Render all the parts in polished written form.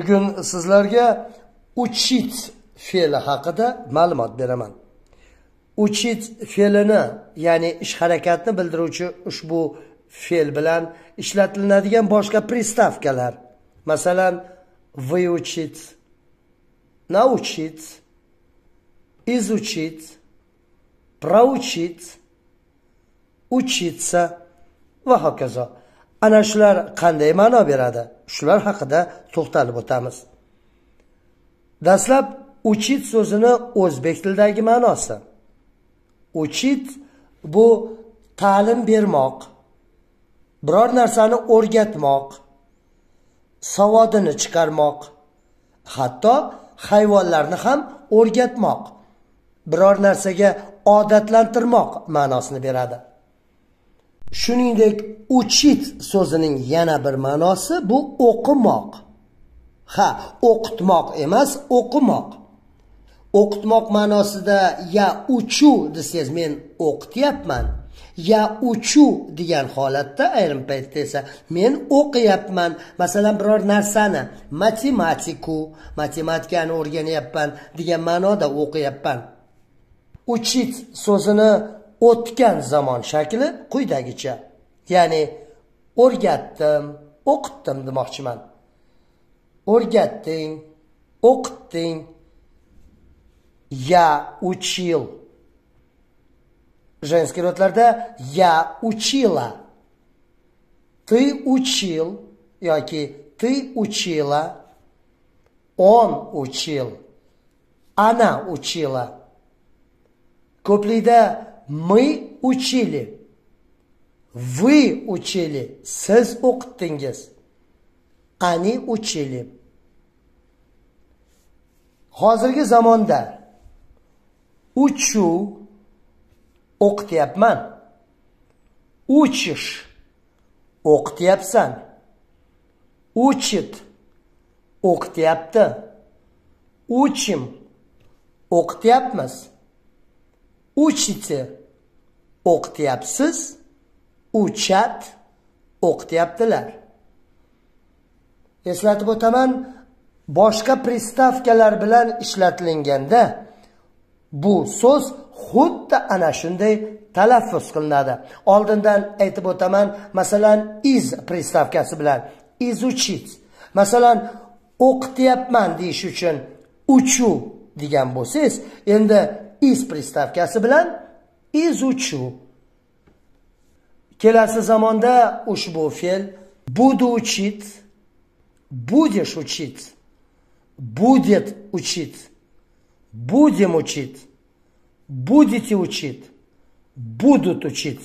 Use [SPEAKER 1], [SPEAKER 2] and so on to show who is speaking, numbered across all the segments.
[SPEAKER 1] Bugun sizlarga uchit fe'li haqida ma'lumot beraman. Uchit fe'lini, ya'ni ish harakatni bildiruvchi ushbu fe'l bilan ishlatiladigan boshqa pristavkalar, masalan, выучить, научить, изучить, проучить, учиться va hokazo. Ana shular qanday ma'no beradi? Shular haqida to'xtalib o'tamiz. Dastlab uchit so'zini o'zbek tilidagi ma'nosi. Uchit bu ta'lim bermoq, biror narsani o'rgatmoq, savodini chiqarmoq, hatto hayvonlarni ham o'rgatmoq, biror narsaga odatlantirmoq ma'nosini beradi. Shuningdek, uchit so'zining yana bir ma'nosi bu o'qimoq. Ha, o'qitmoq emas, o'qimoq. O'qitmoq ma'nosida ya uchu desangiz, men o'qityapman, ya uchu degan holatda ayrim paytda esa men o'qiyapman. Masalan, biror narsani, matematikani o'rganyapman degan ma'noda o'qiyapman. Uchit so'zini o'tgan zamon shakli quyidagicha. Ya'ni o'rgatdim, o'qitdim demoqchiman. O'rgatding, o'qitding. Я учил. Женский родlarda я учила. Ты учил yoki ты учила. Он учил. Она учила. Ko'plikda мы учили. Вы учили. Siz o'qitdingiz. Они учили. Hozirgi zamonda uchu o'qityapman. Uchish o'qityapsan. Uchit o'qityapti. Uchim o'qityapmiz. Uchite o'qityapsiz. Uchat o'qityaptilar. Eslatib o'taman, boshqa pristavkalar bilan ishlatilganda bu so'z xuddi ana shunday talaffuz qilinadi. Oldindan aytib o'taman, masalan, iz pristavkasi bilan izuchit. Masalan, o'qityapman deyish uchun uchu degan bo'lsangiz, endi iz pristavkasi bilan izuchu. Kelasi zamonda ushbu fe'l budu uchit, будешь учить, будет учить, будем учить, будете учить, будут учить.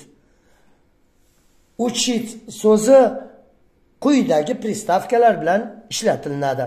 [SPEAKER 1] Учить so'zi quyidagi pristavkalar bilan ishlatilinadi.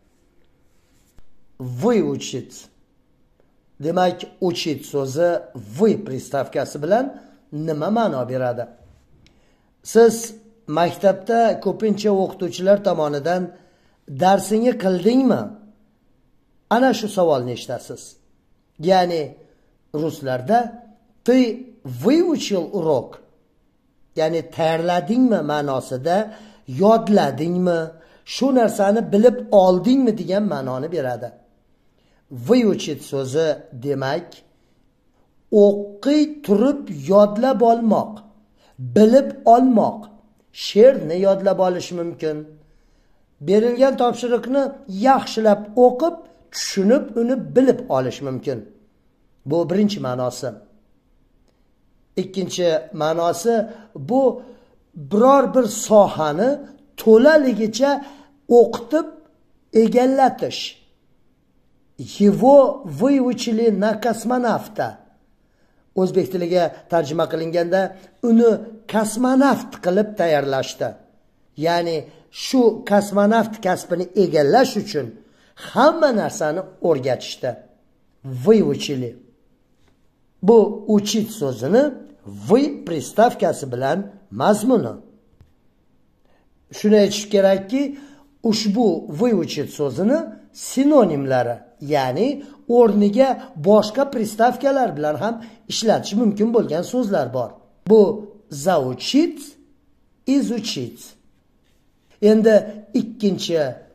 [SPEAKER 1] Выучить. Demak, учить so'zi вы pristavkasi bilan nima ma'no beradi? Siz maktabda ko'pincha o'qituvchilar tomonidan darsingni qildingmi? Ana shu savolni eshitasiz. Ya'ni ruslarda ты выучил урок, ya'ni tayyorladingmi ma'nosida, yodladingmi, shu narsani bilib oldingmi degan ma'noni beradi. Выучить so'zi demak o'qiy turib yodlab olmoq, bilib olmoq. She'rni yodlab olish mumkin. Berilgan topshiriqni yaxshilab o'qib, tushunib, uni bilib olish mumkin. Bu birinchi ma'nosi. Ikkinchi ma'nosi bu biror bir sohani to'laligicha o'qitib egallatish. Его выучили на космонавта. O'zbek tiliga tarjima qilinganda uni kosmonavt qilib tayyorlashdi. Ya'ni shu kosmonavt kasbini egallash uchun hamma narsani o'rgatishdi. Выучили. Bu uchit so'zini вы pristavkasi bilan mazmuni. Shuni aytish kerakki, ushbu выучить so'zini sinonimlari, ya'ni o'rniga boshqa pristavkalar bilan ham ishlatish mumkin bo'lgan so'zlar bor. Bu zaучить, изучить. Endi ikkinchi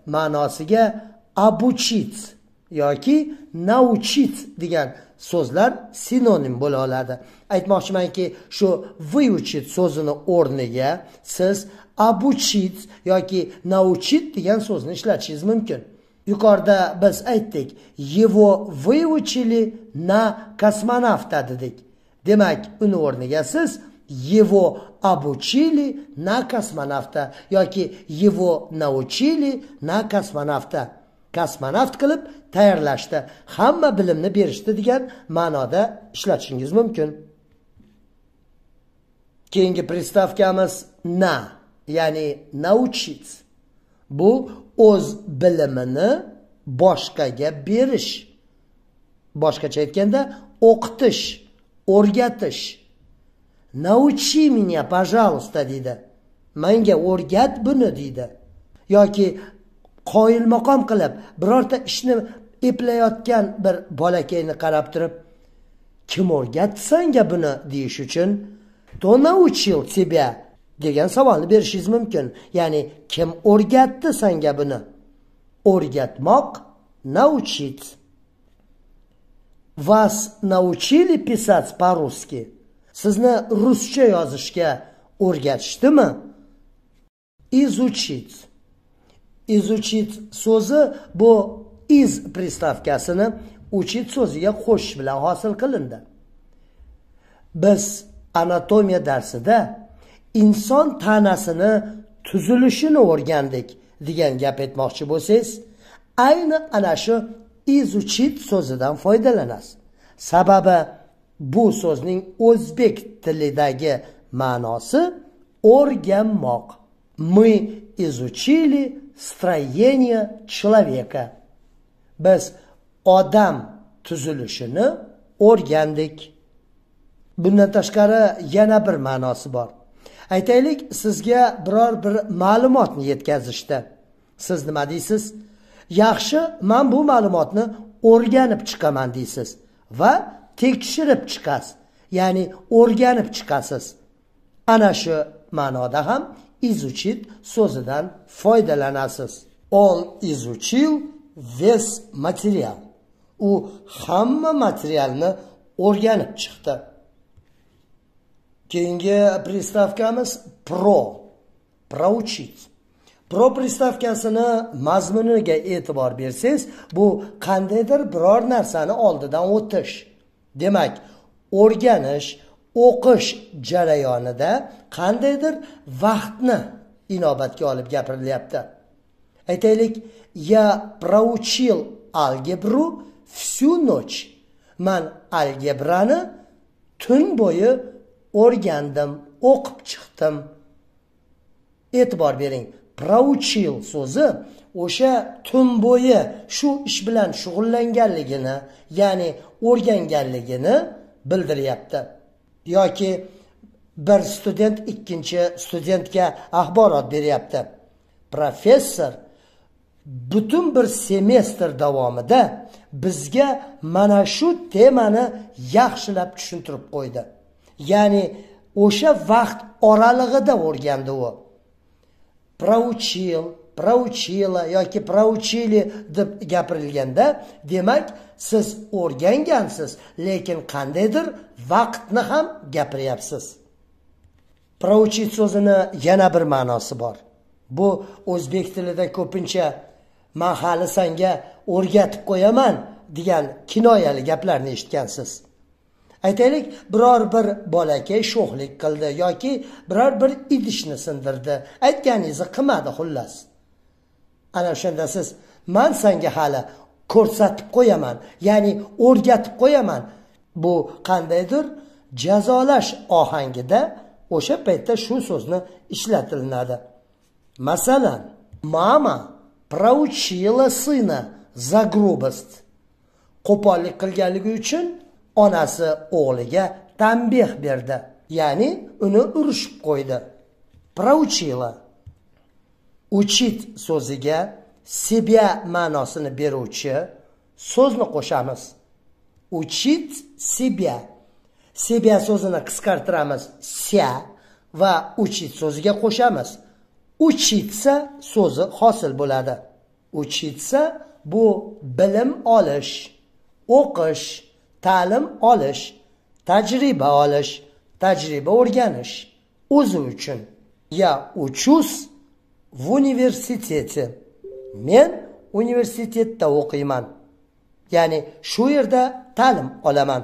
[SPEAKER 1] ma'nosiga obuchit yoki nauchit degan so'zlar sinonim bo'la oladi. Aytmoqchimanki, shu vyuchit so'zini o'rniga siz obuchit yoki nauchit degan so'zni ishlatishingiz mumkin. Yuqorida biz aytdik, его выучили на космонавта dedik. Demak, uni o'rniga siz его обучили на космонавта yoki его научили на космонавта. Kosmonavt qilib tayyorlashdi, hamma bilimni berishdi degan ma'noda ishlatishingiz mumkin. Keyingi pristavkamiz na, ya'ni nauchit. Bu o'z bilimini boshqaga berish. Boshqacha aytganda, o'qitish, o'rgatish. Naучи меня, пожалуйста deydi. Menga o'rgat buni deydi. Yoki qoyilmaqom qilib birorta ishni eplayotgan bir bolakayni qarab turib, kim o'rgatdi senga buni deyish uchun "Кто научил тебя?" degan savolni berishingiz mumkin. Ya'ni kim o'rgatdi senga buni? O'rgatmoq научить. Вас научили писать по-русски? Sizni ruscha yozishga o'rgatishdimi? Изучить. Изучить so'zi bu iz pristavkasini uchit so'ziga qo'shish bilan hosil qilindi. Biz anatomiya darsida inson tanasini tuzilishini o'rgandik degan gap aytmoqchi bo'lsangiz, ayni ana shu izuchit so'zidan foydalanasiz. Sababi bu so'zning o'zbek tilidagi ma'nosi o'rganmoq. Мы изучили строение человека. Biz odam tuzilishini o'rgandik. Bundan tashqari yana bir ma'nosi bor. Aytaylik, sizga biror bir ma'lumotni yetkazishdi. Siz nima deysiz? Yaxshi, men bu ma'lumotni o'rganib chiqaman deysiz va tekshirib chiqasiz. Ya'ni o'rganib chiqasiz. Ana shu ma'noda ham изучить so'zidan foydalanasiz. Он изучил весь материал. U hamma materialni o'rganib chiqdi. Keyingi pristavkamiz pro. Проучить. Pro pristavkasini mazmuniga e'tibor bersangiz, bu qandaydir biror narsani oldidan o'tish. Demak, o'rganish, o'qish jarayonida qandaydir vaqtni inobatga olib gapirilyapti. Aytaylik, я проучил алгебру всю ночь. Men algebrani tun bo'yi o'rgandim, o'qib chiqdim. E'tibor bering, проучил so'zi o'sha tun bo'yi shu ish bilan shug'ullanganligini, ya'ni o'rganganligini bildiryapti. Yoki bir student ikkinchi studentga axborot beryapti. Professor butun bir semestr davomida bizga mana shu temani yaxshilab tushuntirib qo'ydi. Ya'ni o'sha vaqt oralig'ida o'rgandi u. Проучил, проучила yoki проучили deb gapirilganda, demak, siz o'rgangansiz, lekin qandaydir vaqtni ham gapiryapsiz. Проучить so'zini yana bir ma'nosi bor. Bu o'zbek tilida ko'pincha "Men hali senga o'rgatib qo'yaman" degan kinoyali gaplarni eshitgansiz. Aytaylik, biror bir bolakay sho'xlik qildi yoki biror bir idishni sindirdi. Aytganingizni qilmadi xullas. Ana o'shanda siz "Men senga hali ko'rsatib qo'yaman", ya'ni o'rgatib qo'yaman. Bu qandaydir jazolash ohangida o'sha paytda shu so'zni ishlatilinadi. Masalan, mama проучила сына за грубость. Qo'pollik qilganligi uchun onasi o'g'liga tanbeh berdi, ya'ni uni urishib qo'ydi. Проучила. Учить so'ziga себя ma'nosini beruvchi so'zni qo'shamiz. Учить себя. Себя so'zini qisqartiramiz ся va учить so'ziga qo'shamiz. Учиться so'zi hosil bo'ladi. Учиться bu bilim olish, o'qish, ta'lim olish, tajriba olish, tajriba o'rganish. O'zi uchun. Я учусь в университете. Men universitetda o'qiyman. Ya'ni shu yerda ta'lim olaman.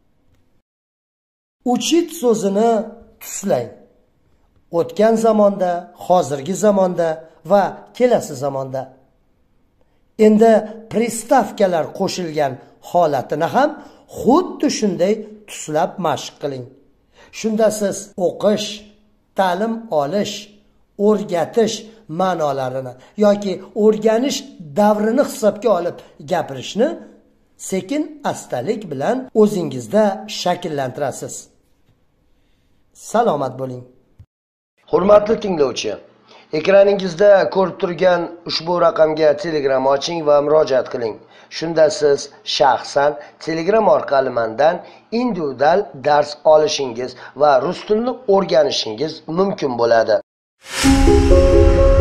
[SPEAKER 1] Uchit so'zini tuslang. O'tgan zamonda, hozirgi zamonda va kelasi zamonda. Endi pristavkalar qo'shilgan holatini ham xuddi shunday tuslab mashq qiling. Shunda siz o'qish, ta'lim olish, o'rgatish ma'nolarini yoki o'rganish davrini hisobga olib gapirishni sekin astalik bilan o'zingizda shakllantirasiz. Salomat bo'ling.
[SPEAKER 2] Hurmatli tinglovchi, ekraningizda ko'rib turgan ushbu raqamga Telegram oching va murojaat qiling. Shunda siz shaxsan Telegram orqali mendan individual dars olishingiz va rus tilini o'rganishingiz mumkin bo'ladi.